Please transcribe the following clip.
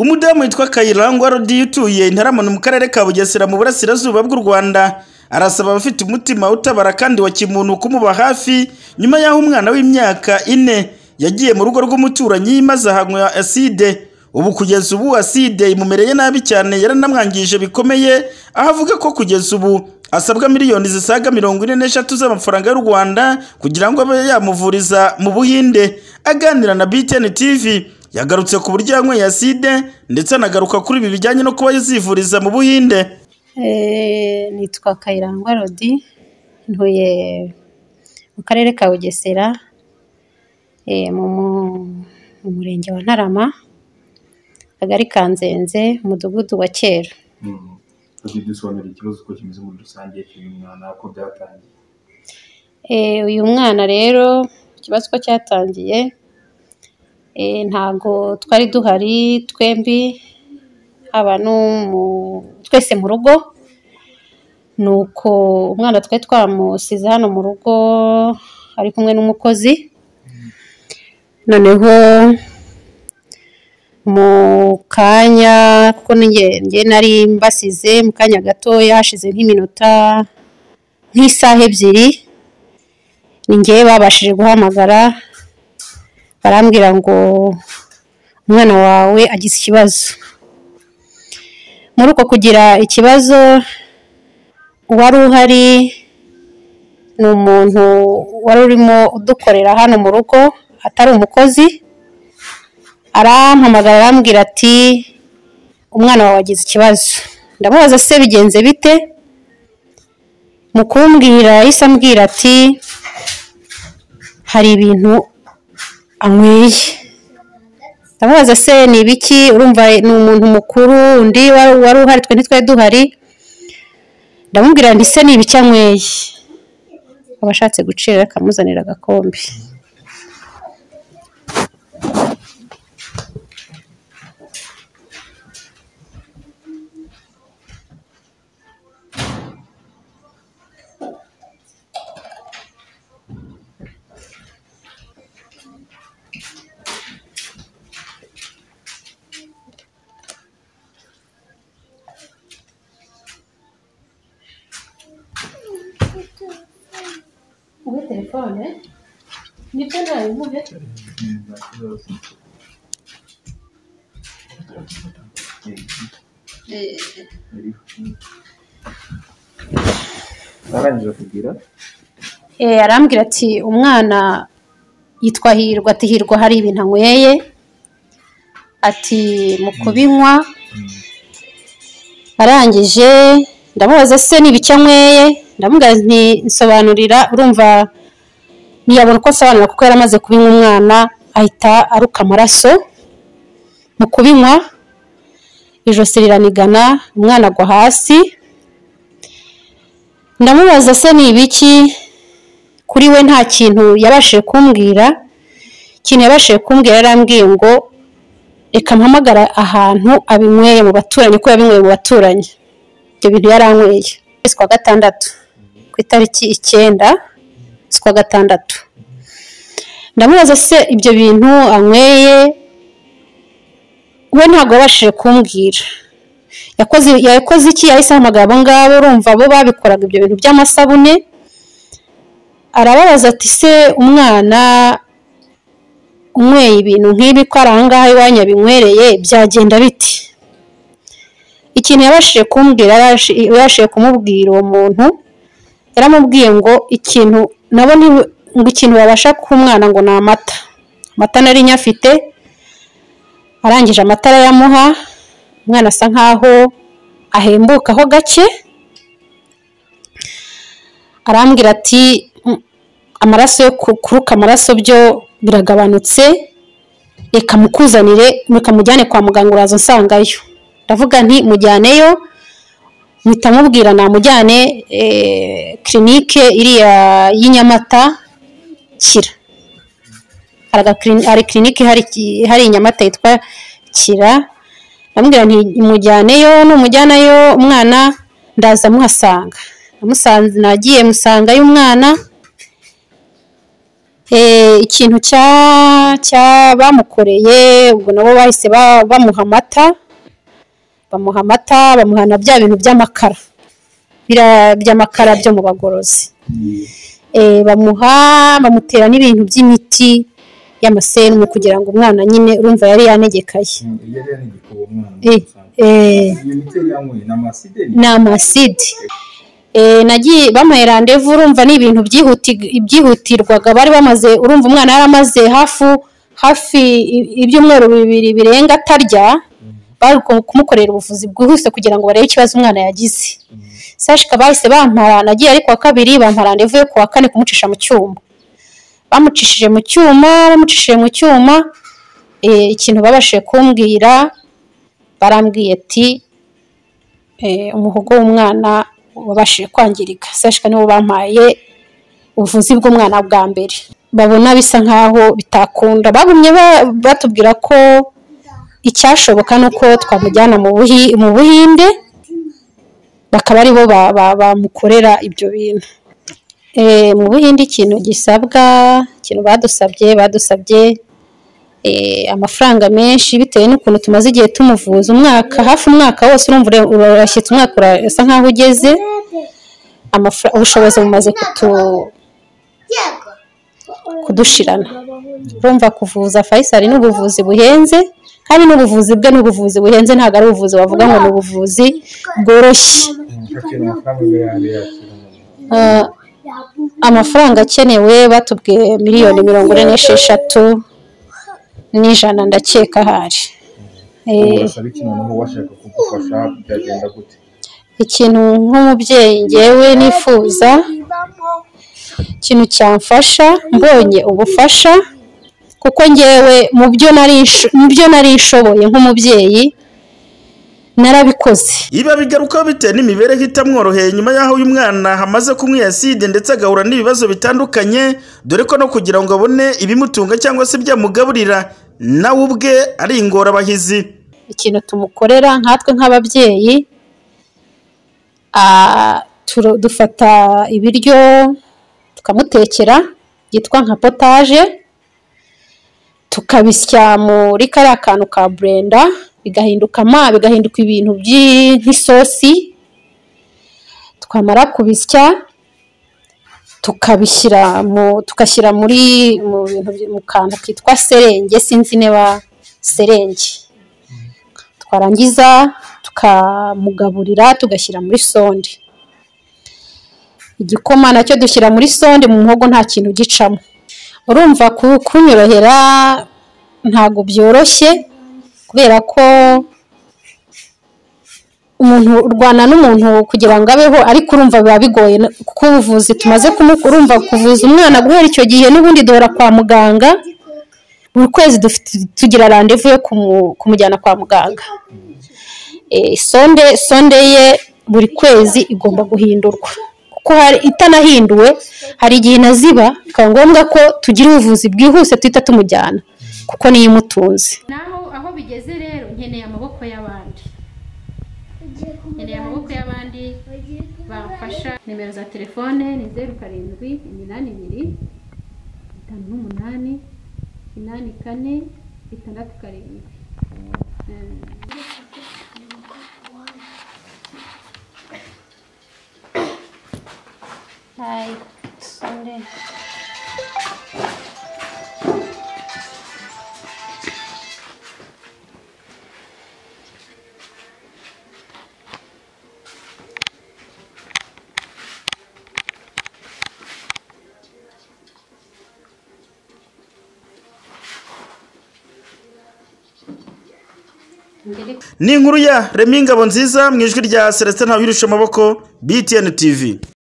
Umudamu witwa Kayirangwa Rodi utuye Intarama mu karere ka Bugesera mu burasirazuba bw'u Rwanda arasaba abafite umutima utabara kandi wa kimuntu kumuba hafi nyuma y'aho umwana w'imyaka 4 yagiye mu rugo rw'umuturanyi maze ahanywa acide. Ubu kugeza ubu acide imumereye nabi cyane, yaranamwangije bikomeye, aho avuga ko kugeza ubu asabwa miliyoni zisaga 43 z'amafaranga y'u Rwanda kugira ngo abe yamuvuriza mu Buhinde. Aganira na BTN TV yagarutse ku buryo yanyweye acide ndetse anagaruka kuri ibi bijyanye no kuba yazivuriza mu Buhinde. Nitwa Kayirangwa Rodi, ntuye mu karere ka Bugesera, mu murenge wa Ntarama, akagari ka Nzenze, umudugudu wa Kera. Dusobanura ikibazo uko kimeze muri rusange cy'uyu mwana uko byatangiye. Uyu mwana rero ikibazo ko cyatangiye, ntago twari duhari twembi, twese mu rugo, nuko umwana twari twamusize hano mu rugo ari kumwe n'umukozi. Noneho mu kanya kuko njye nari mbasize mu kanya gatoya, hashize nk'iminota nk'isaha 2 ni njye babashije guhamagara, barambwira ngo umwana wawe agize ikibazo. Muri uko kugira ikibazo, wari uhari ni umuntu wari urimo udukorera hano mu rugo atari umukozi, arampamagara arambwira ati umwana wawe agize ikibazo. Ndamubaza se bigenze bite? Mu kumbwira yahise ambwira ati hari ibintu anyweye. Ndamubaza se ni ibiki? Urumva ni umuntu mukuru, undi wari uhari, twe ntitwari duhari. Ndamubwira nti se ni ibiki anyweye? Abashatse gucira akamuzanira agakombe. Uwe telefone nibyo nayo muhe. Arambwira ati umwana yitwa Hirwa, ati Hirwa hari ibintu anyweye, ati mu kubinywa. Arangije ndamubaza se ni ibiki anyweye? Ndamubwira nti nsobanurira. Urumva ntiyabona uko asobanura kuko yaramaze kubinywa, umwana ahita aruka amaraso. Mu kubinywa ijosi riranigana, umwana agwa hasi. Ndamubaza se ni ibiki? Kuri we nta kintu yabashije kumbwira. Ikintu yabashije kumbwira yarambwiye ngo reka mpamagara ahantu abinyweye mu baturanyi, ko yabinyweye mu baturanyi. Ibyo bintu yaranyweye kwa gatandatu ku itariki 9 z'ukwa gatandatu. Ndamubaza se ibyo bintu anyweye, we ntabwo yabashije kumbwira. Yakoze iki? Yahise ahamagara abo ngabo, urumva bo babikoraga ibyo bintu by'amasabune. Arababaza ati se umwana unyweye ibintu nk'ibi ko arangaha iwanyu binywereye byagenda biti? Ikintu yabashije kumbwira, yabashije kumubwira uwo muntu, yaramubwiye ngo ikintu nabo ngo ikintu babasha ku mwana ngo na amata nari nyafite. Arangije amatara yamuha, umwana asa nkaho ahembukaho gake. Arambwira ati amaraso yo kuruka amaraso byo biragabanutse, reka mukuzanire, mukamujyane kwa muganga uraza nsangayo. Ndavuga nti mujyaneyo. Mpita mubwira namujyane clinique iriya y'Inyamata Kira. Hari clinique hari Inyamata yitwa Kira. Ndamubwira nti mujyaneyo, numujyanayo umwana ndaza muhasanga. Namusanze, nagiye musanga y'umwana ikintu cya bamukoreye ubwo nabo bahise bamuha amata bamuha na bya bintu by'amakara by'amakara byo mu bagorozi bamutera n'ibintu by'imiti y'amaserumu kugira ngo umwana nyine urumva yari yanegekaye ni amaside nagiye bamuha randevu urumva ni ibintu byihutirwaga bari bamaze urumva umwana yari amaze hafi ibyumweru 2 birenga atarya bari kumukorera ubuvuzi bwihuse kugira ngo barebe ikibazo umwana yagize sashika bahise bampara nagiye ari kwa kabiri bampara randevu yo kwa kane kumucisha mu cyuma bamucishije mu cyuma ikintu babashije kumbwira barambwiye ati umuhogo w'umwana wabashije kwangirika sashika nibo bampaye ubuvuzi bw'umwana bwa mbere babona bisa nkaho bitakunda bagumye batubwira ko icyashoboka nuko twamujyana mu Buhinde bakaba ari bo bamukorera ibyo bintu mu Buhinde ikintu gisabwa ikintu badusabye amafaranga menshi bitewe n'ukuntu tumaze igihe tumuvuza hafi umwaka wose urumva urashyitse umwaka urasa nkaho ugeze ubushobozi bumaze kudushirana urumva kuvuza Faisal n'ubuvuzi buhenze kandi n'ubuvuzi bwe n'ubuvuzi buhenze ntabwo ari ubuvuzi bavuga ngo ni ubuvuzi bworoshye amafaranga akenewe batubwiye miliyoni 46 n'ijana ndakeka hari ikintu nk'umubyeyi ngewe nifuza ikintu cyamfasha mbonye ubufasha kuko ngewe mu byo narishoboye nk'umubyeyi narabikoze iba bigarukaho bitewe n'imibereho itamworoheye nyuma y'aho uyu mwana hamaze kumwiha acide ndetse agahura n'ibibazo bitandukanye dore ko no kugira ngo abone ibimutunga cyangwa se byamugaburira nawe ubwe ari ingorabahizi ikintu tumukorera nkatwe nk'ababyeyi dufata ibiryo tukamutekera byitwa nka potage tukabisya muri kariya kantu ka blender bigahinduka ibintu nk'isosi twamara kubisya tugashyira mu kantu kitwa serenge sinzi niba serenge twarangiza tukamugaburira tugashyira muri sonde igikoma nacyo dushyira muri sonde mu muhogo nta kintu gicamo urumva kunyorohera ntago byoroshye kubera ko umuntu urwana n'umuntu kugira ngo abeho ariko urumva biba bigoye kuko ubuvuzi tumaze urumva kuvuza umwana guhera icyo gihe n'ubundi duhora kwa muganga buri kwezi tugira randevu yo kumujyana kwa muganga sonde ye buri kwezi igomba guhindurwa kuko itanahinduwe hari igihe naziba bikaba ngombwa ko tugira ubuvuzi bwihuse tuhita tumujyana kuko niyo imutunze aho bigeze rero nkeneye amaboko y'abandi bamfasha nimero za telefone ni 07 82 58 84 67. Hi, Sunday. ni inkuru ya Remy Ngabonziza mu ijwi rya Celestin Ntawirusha amaboko BTN TV.